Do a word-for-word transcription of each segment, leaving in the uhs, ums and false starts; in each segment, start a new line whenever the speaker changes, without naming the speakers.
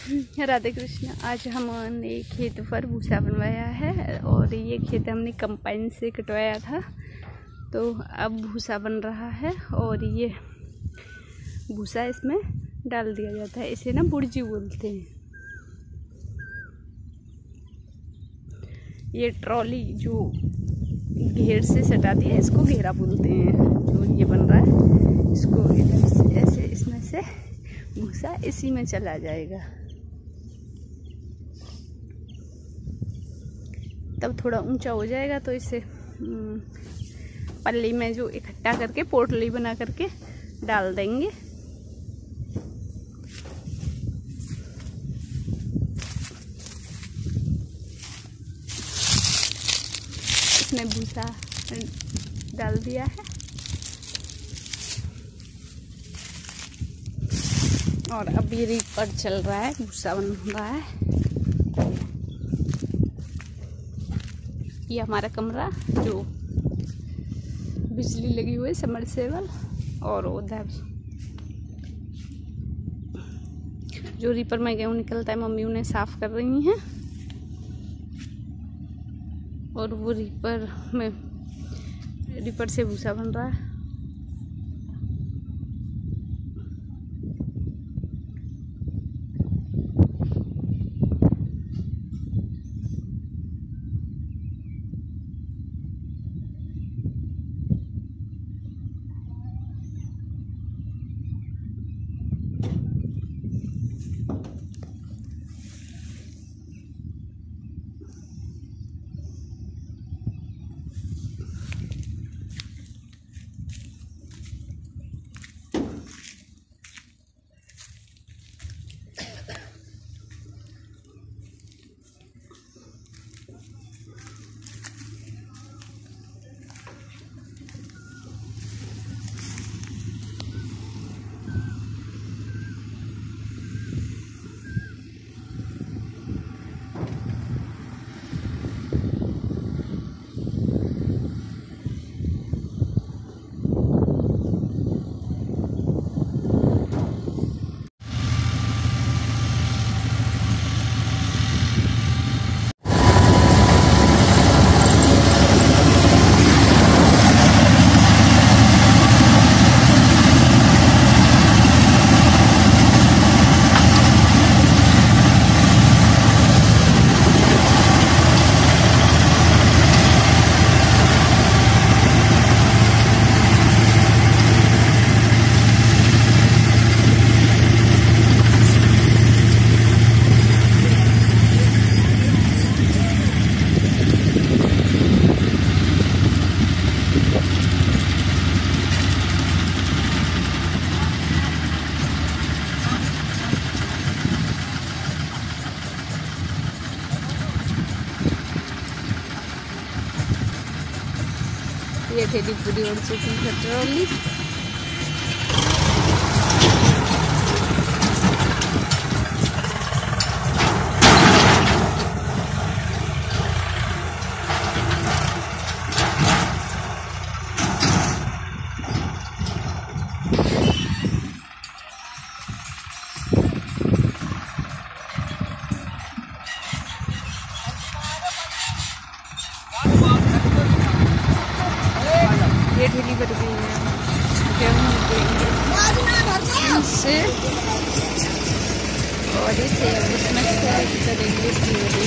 राधे कृष्ण। आज हमने खेत पर भूसा बनवाया है और ये खेत हमने कंपाइन से कटवाया था, तो अब भूसा बन रहा है और ये भूसा इसमें डाल दिया जाता है। इसे ना बुर्जी बोलते हैं। ये ट्रॉली जो घेर से सटाती है इसको घेरा बोलते हैं। जो ये बन रहा है इसको इधर से ऐसे इसमें से भूसा इसी में चला जाएगा। तब थोड़ा ऊंचा हो जाएगा तो इसे पल्ली में जो इकट्ठा करके पोटली बना करके डाल देंगे। इसमें भूसा डाल दिया है और अभी रीपर चल रहा है, भूसा बन रहा है। ये हमारा कमरा जो बिजली लगी हुई है समरसेबल, और उधर जो रीपर में गेहूँ निकलता है मम्मी उन्हें साफ कर रही हैं और वो रीपर में रीपर से भूसा बन रहा है। ये ठेली पूरी उड़ चुकी है ट्रॉली। ये ढीली भर गई है, गेहूँ से और इसे उसमें से करेंगे पूरी।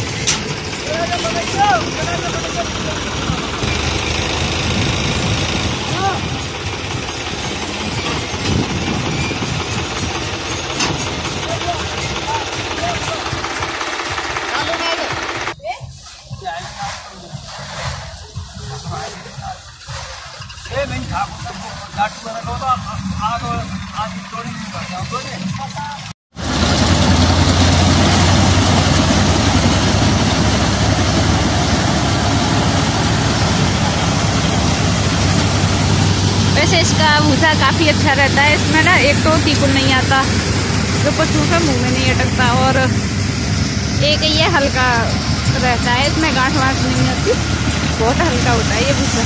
वैसे इसका भूसा काफ़ी अच्छा रहता है। इसमें ना एक तो टीकुल नहीं आता जो पशुओं के मुंह में नहीं अटकता, और एक ये हल्का रहता है, इसमें गांठ वाँठ नहीं आती, बहुत हल्का होता है ये भूसा।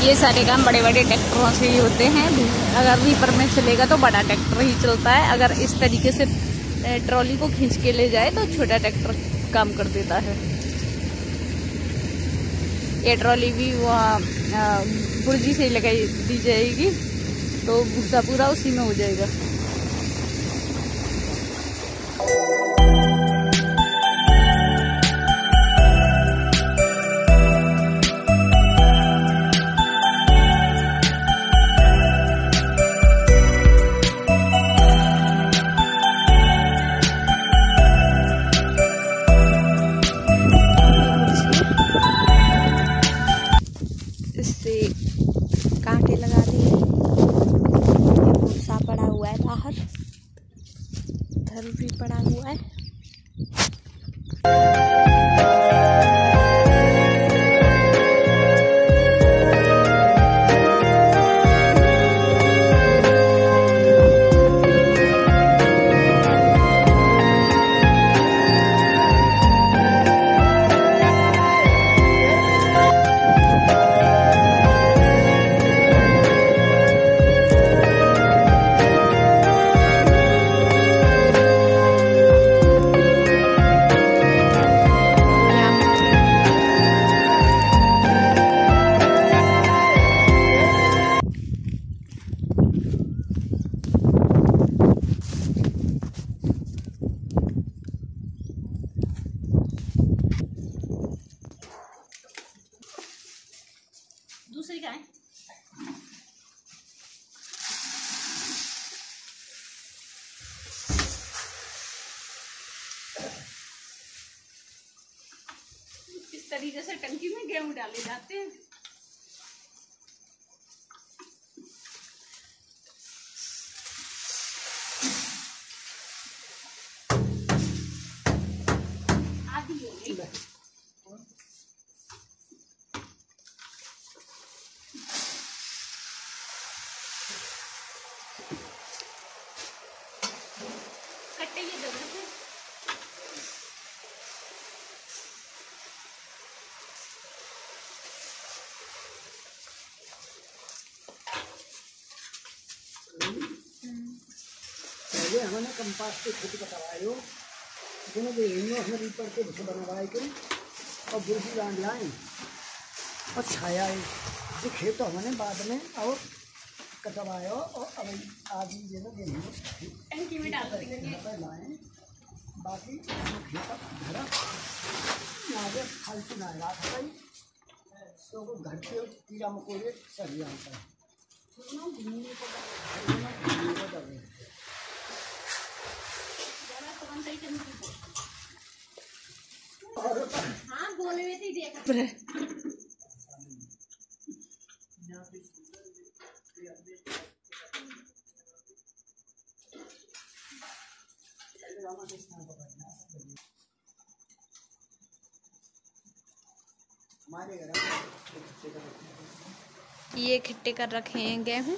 ये सारे काम बड़े बड़े ट्रैक्टरों से ही होते हैं। अगर रीपर में चलेगा तो बड़ा ट्रैक्टर ही चलता है, अगर इस तरीके से ट्रॉली को खींच के ले जाए तो छोटा ट्रैक्टर काम कर देता है। ये ट्रॉली भी वहाँ बुर्जी से ही लगाई दी जाएगी तो भूसा पूरा उसी में हो जाएगा। इससे कांटे लगा दिए, भूसा पड़ा हुआ है बाहर, धर भी पड़ा हुआ है। दूसरी क्या है? इस तरीके से टंकी में गेहूं डाले जाते हैं। आधी हो गई।
पहले हमने कंपास के खेती करवायो, दोनों के यूनियो हमने रीपर के भूसा बनवाए के और बुर्जी बांध लाए और छाया है जो खेत तो हमने बाद में और कटवायो और अब आदमी जो है गेहूँ
टंकी में डाल देंगे
लाए। बाकी खेत धरा आगे फालतू ना रात है तो घर के कीड़ा मकोड़े चढ़ जाता है।
हाँ बोले हुए थे देखा। ये खट्टे कर रखे हैं गेहूं।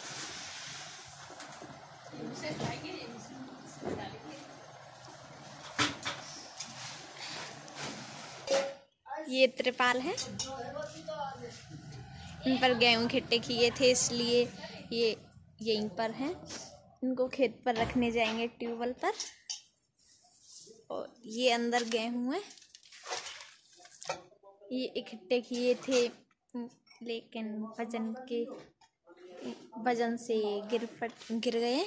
ये त्रिपाल है, इन पर गेहूं खट्टे किए थे इसलिए ये यहीं पर हैं। इनको खेत पर रखने जाएंगे ट्यूबवेल पर। और ये अंदर गेहूं है, ये इकट्ठे किए थे लेकिन वजन के वजन से गिर फट गिर गए।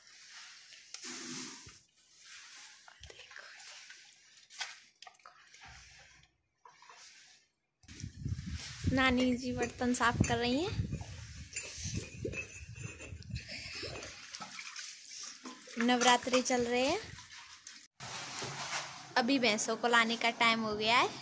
नानी जी बर्तन साफ कर रही हैं। नवरात्रि चल रहे हैं। अभी भैंसों को लाने का टाइम हो गया है।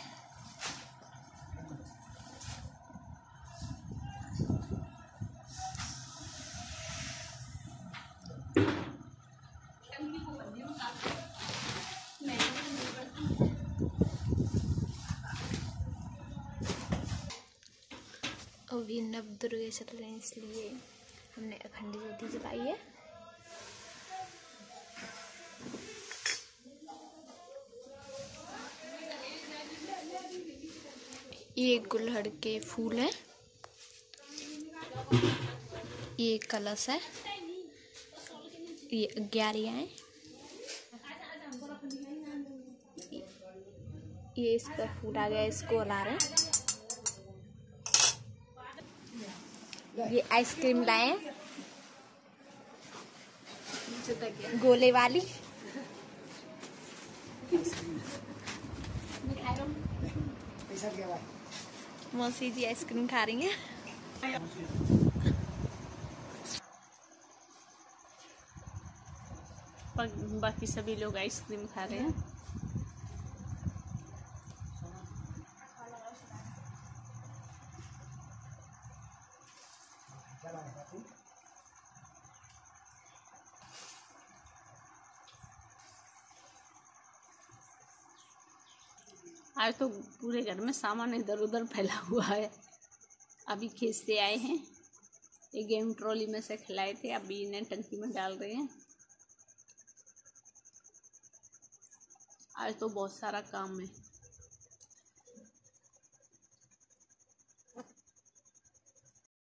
अभी नव दुर्गे चल रहे हैं इसलिए हमने अखंड ज्योति जलाई है। ये गुलहड़ के फूल हैं। ये कलश है, ये ग्यारह है। ये इसका फूल आ गया, इसको हला रहे हैं। ये आइसक्रीम लाए हैं गोले वाली। मौसी जी आइसक्रीम खा रही हैं। बाकी सभी लोग आइसक्रीम खा रहे हैं। आज तो पूरे घर में सामान इधर उधर फैला हुआ है। अभी खेत से आए हैं, ये गेहूं ट्रॉली में से खिलाए थे, अभी इन्हें टंकी में डाल रहे हैं। आज तो बहुत सारा काम है।